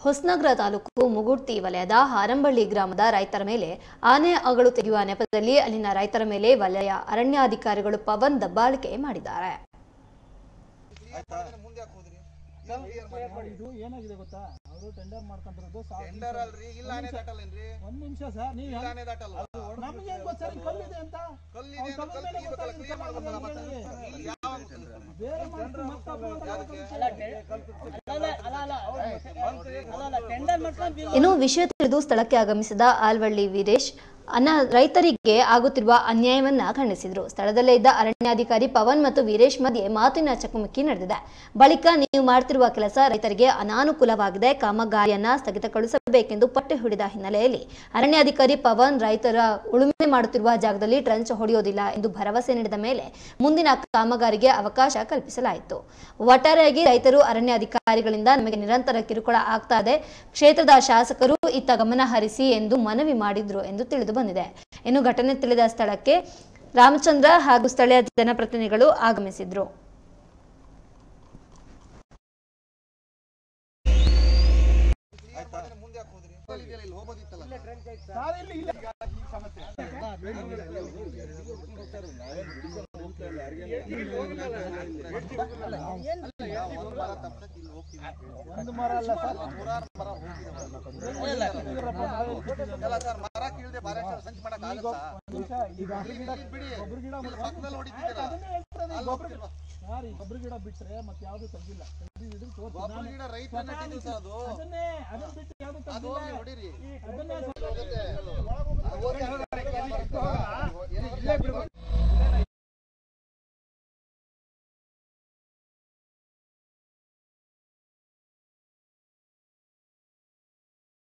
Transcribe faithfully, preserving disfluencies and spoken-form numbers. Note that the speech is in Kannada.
ಹೊಸನಗರ ತಾಲೂಕು ಮುಗುರ್ತಿ ವಲಯದ ಹಾರಂಬಳ್ಳಿ ಗ್ರಾಮದ ರೈತರ ಮೇಲೆ ಆನೆ ಅಗಳು ತೆಗೆಯುವ ನೆಪದಲ್ಲಿ ಅಲ್ಲಿನ ರೈತರ ಮೇಲೆ ವಲಯ ಅರಣ್ಯಾಧಿಕಾರಿಗಳು ಪವನ್ ದಬ್ಬಾಳಿಕೆ ಮಾಡಿದ್ದಾರೆ. ಇದು ಏನಾಗಿದೆ ಗೊತ್ತಾ, ಅವರು ಟೆಂಡರ್ ಮಾಡ್ಕೊಂಡಿರೋದು ಟೆಂಡರ್ ಅಲ್ರಿ, ಇಲ್ಲ ಆನೆ ದಾಟಲ್ಲೇನ್ರಿ? ಒಂದ್ ನಿಮಿಷ ಸರ್, ನೀವು ಇಲ್ಲ ಆನೆ ದಾಟಲ್ಲ. ನಮಗೆ ಏನು ಗೊತ್ತಾ ಸರ್, ಕಲ್ಲಿದೆ ಅಂತ ಕಲ್ಲಿದೆ ಅಂತ ಕಲ್ಲು ತೆಗಿಬೇಕಲ್ಲ, ಕ್ಲಿಯರ್ ಮಾಡಬೇಕಲ್ಲ. ಮತ್ತೆ ಯಾವ ಬೇರೆ ಮಾಡ್ಕೊಂಡು ಇನ್ನು ವಿಷಯ ತಿಳಿದು ಸ್ಥಳಕ್ಕೆ ಆಗಮಿಸಿದ ಆಲ್ವಳ್ಳಿ ವೀರೇಶ್ ಅನ್ನ ರೈತರಿಗೆ ಆಗುತ್ತಿರುವ ಅನ್ಯಾಯವನ್ನ ಖಂಡಿಸಿದರು. ಸ್ಥಳದಲ್ಲೇ ಇದ್ದ ಅರಣ್ಯಾಧಿಕಾರಿ ಪವನ್ ಮತ್ತು ವೀರೇಶ್ ಮಧ್ಯೆ ಮಾತಿನ ಚಕಮಕಿ ನಡೆದಿದೆ. ಬಳಿಕ ನೀವು ಮಾಡ್ತಿರುವ ಕೆಲಸ ರೈತರಿಗೆ ಅನಾನುಕೂಲವಾಗಿದೆ, ಕಾಮಗಾರಿಯನ್ನ ಸ್ಥಗಿತಗೊಳಿಸಬೇಕೆಂದು ಪಟ್ಟು ಹಿಡಿದ ಹಿನ್ನೆಲೆಯಲ್ಲಿ ಅರಣ್ಯಾಧಿಕಾರಿ ಪವನ್ ರೈತರ ಉಳುಮೆ ಮಾಡುತ್ತಿರುವ ಜಾಗದಲ್ಲಿ ಟ್ರಂಚ್ ಹೊಡೆಯೋದಿಲ್ಲ ಎಂದು ಭರವಸೆ ನೀಡಿದ ಮೇಲೆ ಮುಂದಿನ ಕಾಮಗಾರಿಗೆ ಅವಕಾಶ ಕಲ್ಪಿಸಲಾಯಿತು. ಒಟ್ಟಾರೆಯಾಗಿ ರೈತರು ಅರಣ್ಯಾಧಿಕಾರಿಗಳಿಂದ ನಮಗೆ ನಿರಂತರ ಕಿರುಕುಳ ಆಗ್ತಾ ಇದೆ, ಕ್ಷೇತ್ರದ ಶಾಸಕರು ಇತ್ತ ಗಮನ ಹರಿಸಿ ಎಂದು ಮನವಿ ಮಾಡಿದ್ರು ಎಂದು ತಿಳಿದು ಬಂದಿದೆ. ಇನ್ನು ಘಟನೆ ತಿಳಿದ ಸ್ಥಳಕ್ಕೆ ರಾಮಚಂದ್ರ ಹಾಗೂ ಸ್ಥಳೀಯ ಜನಪ್ರತಿನಿಧಿಗಳು ಆಗಮಿಸಿದ್ರು. ಒಂದು ಮರ ಅಲ್ಲ ಸರ್, ನೂರಾರು ಮರ ಹೋಗಿದಾವೆ. ಮರ ಕೀಳದೆ ಬಾರೆ ಸಂಚು ಮಾಡಕ್ ಆಗಲ್ಲ. ಈಗ ಗೊಬ್ಬರ ಗಿಡ ಪಕ್ಕದಲ್ಲಿ ಹೊಡಿತಿದ್ದೀರಾ ಸರ್, ಈ ಗೊಬ್ಬರ ಗಿಡ ಬಿಟ್ರೆ ಮತ್ತೆ ಯಾವ್ದು ತೆಗಿಲ್ಲ. ಗೊಬ್ಬರ ಗಿಡ ರೈತ ನೆಟ್ಟಿದ್ದು ಸರ್, ಅದು ಅದನ್ನೇ ಅದನ್ನ ಬಿಟ್ಟು ಯಾವ್ದು ತೆಗಿಲ್ಲ. ಹೊಡಿರಿ ಅದನ್ನೇ